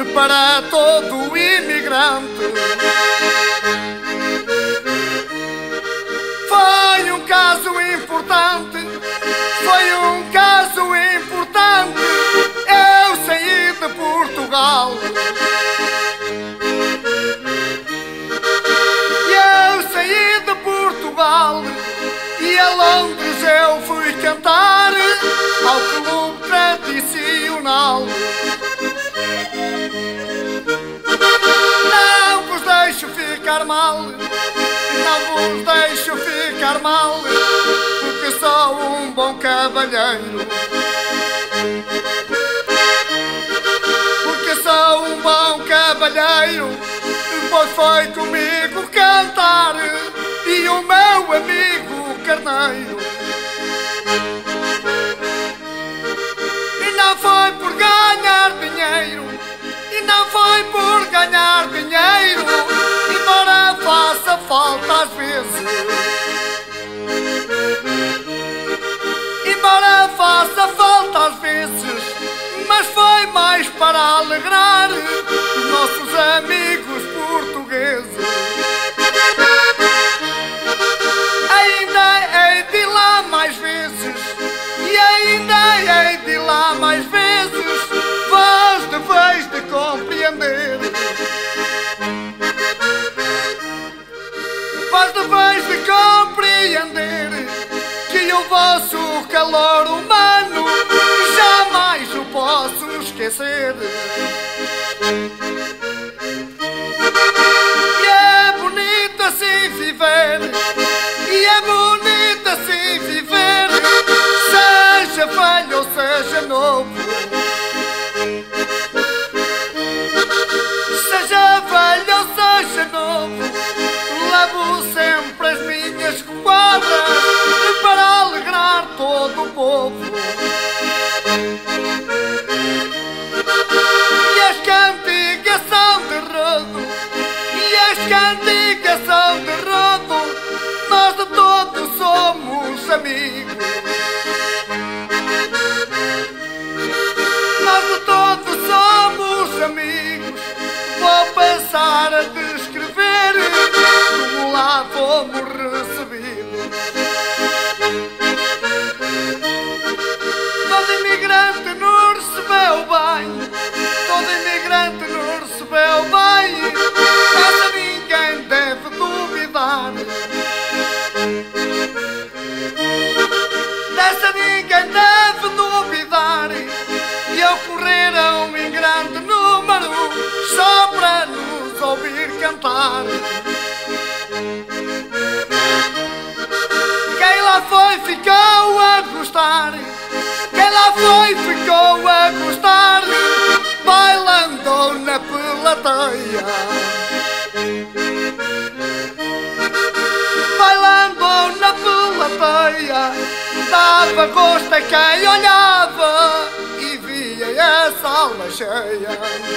para todo imigrante. Foi um caso importante, foi um caso importante. Eu saí de Portugal, eu saí de Portugal e a Londres eu fui cantar ao clube tradicional. Não vos deixo ficar mal, não vos deixo ficar mal, porque sou um bom cavalheiro. Porque sou um bom cavalheiro, pois foi comigo cantar e o meu amigo Carneiro. E não foi por ganhar dinheiro, e não foi por ganhar dinheiro, embora faça falta às vezes, embora faça falta às vezes, mas foi mais para alegrar os nossos amigos portugueses. Ainda hei de ir lá mais vezes, e ainda hei de ir lá mais vezes, vós deveis de compreender, vós deveis de compreender que o vosso calor humano jamais o posso esquecer. E é bonito assim viver, e é bonito assim viver, seja velho ou seja novo, seja velho ou seja novo, levo sempre as minhas quadras para alegrar todo o povo. E as cantigas são de rodo, e as cantigas são de rodo, nós de todos somos amigos, nós de todos somos amigos. Vou passar a descrever como lá fomos recebidos. Todo imigrante nos recebeu bem, todo imigrante nos recebeu bem, dessa ninguém deve duvidar, dessa ninguém deve duvidar. E ocorreram em grande número só para nos ouvir cantar. Quem lá foi ficou a gostar, quem lá foi ficou a gostar, bailando na plateia, bailando na plateia, dava gosto a quem olhava e via a sala cheia.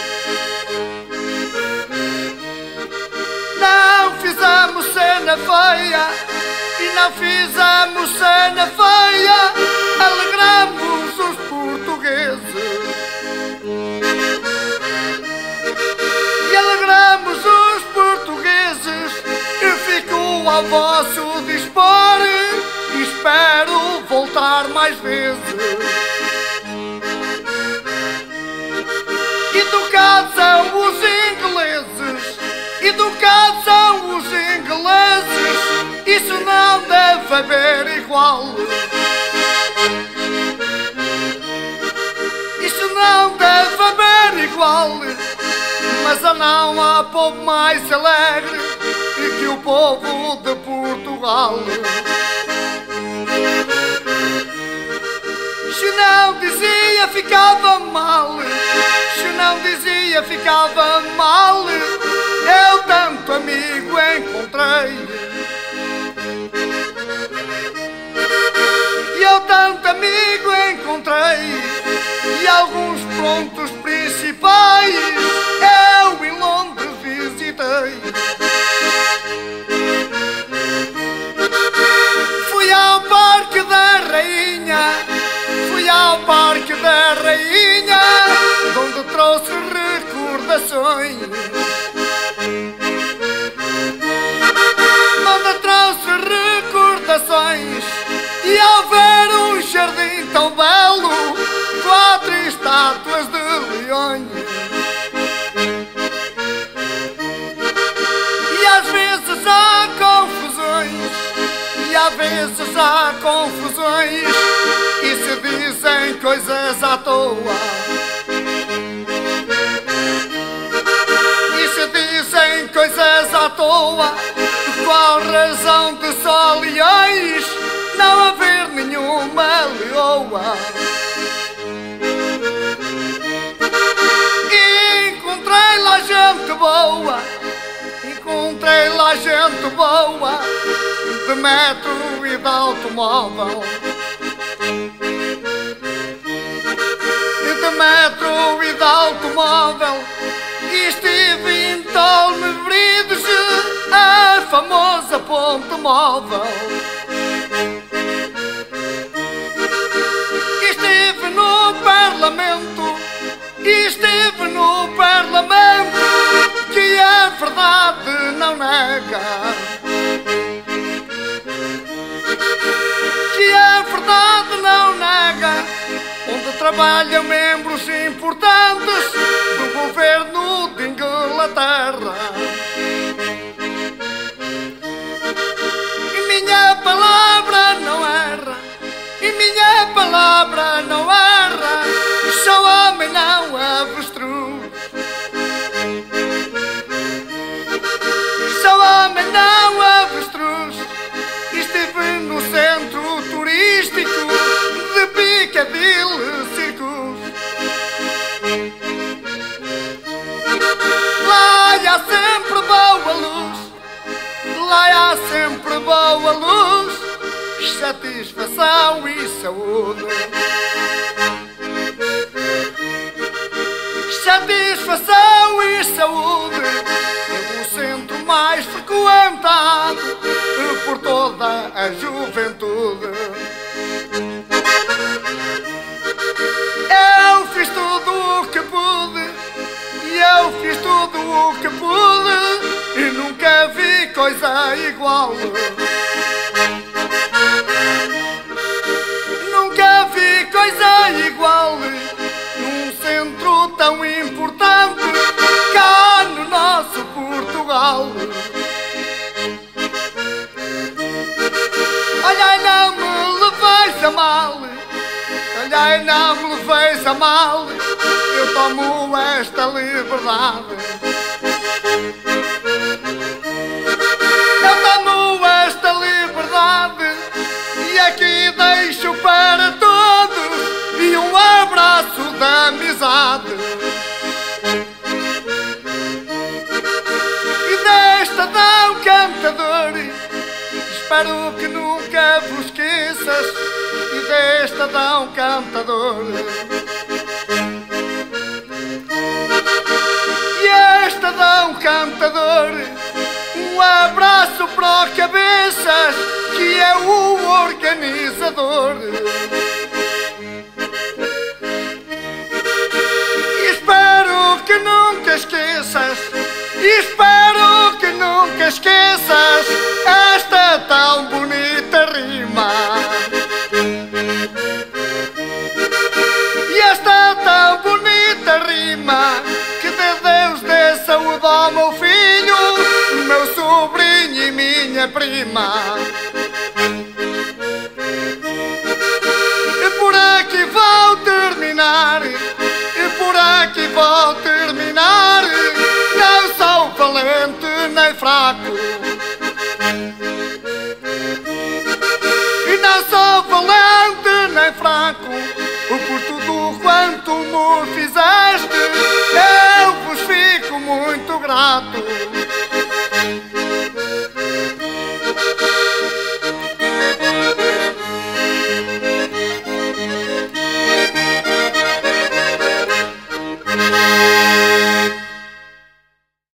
Não fizemos cena feia, e não fizemos cena feia, alegramos os portugueses, e alegramos os portugueses. Eu fico ao vosso dispor e espero voltar mais vezes. Educados são os ingleses, educados são os ingleses, isso não deve haver igual, isso não deve haver igual. Mas não há povo mais alegre que o povo de Portugal. Se não dizia ficava mal, se não dizia ficava mal, eu tanto amigo encontrei, eu tanto amigo encontrei, e alguns pontos principais eu em Londres visitei. Fui ao Parque da Rainha, fui ao Parque da Rainha, onde trouxe recordações sonho. Onde trouxe recordações e ao ver um jardim tão belo, 4 estátuas de leões. E às vezes há confusões, e às vezes há confusões, e se dizem coisas à toa. E se dizem coisas à toa, qual razão de só leões não haver nenhuma leoa? E encontrei lá gente boa, encontrei lá gente boa, de metro e de automóvel. E de metro e de automóvel, e estive em Tolme Brides, a famosa ponte móvel. E estive no Parlamento, e estive no Parlamento, que a verdade não nega. Que a verdade não nega, onde trabalham membros importantes do governo de Inglaterra. E minha palavra não erra, e minha palavra não erra, sou homem não avestruz. Sou homem não avestruz. Estive no centro turístico de Piccadilly Circus. Lá há sempre boa luz, lá há sempre boa luz, satisfação e saúde. Satisfação e saúde é o centro mais frequentado por toda a juventude. Eu fiz tudo o que pude, e eu fiz tudo o que pude, e nunca vi coisa igual. Nunca vi coisa igual num centro tão importante cá no nosso Portugal. Olha, não me leveis a mal, olha, não me leveis a mal, eu tomo esta liberdade. Eu tomo esta liberdade e aqui deixo para todos e um abraço da amizade. E desta dão cantador, espero que nunca vos esqueças, e desta dão cantador. E esta dão cantador, um abraço para o Cabeças, que é o organizador. E espero que nunca esqueças, e espero que nunca esqueças esta tão bonita rima. E esta tão bonita rima, que de Deus dê saúde ao meu filho, meu sobrinho e minha prima. E por aqui vou terminar, e por aqui vou terminar, não sou valente nem fraco. E não sou valente nem fraco, por tudo quanto me fizeste, eu vos fico muito grato.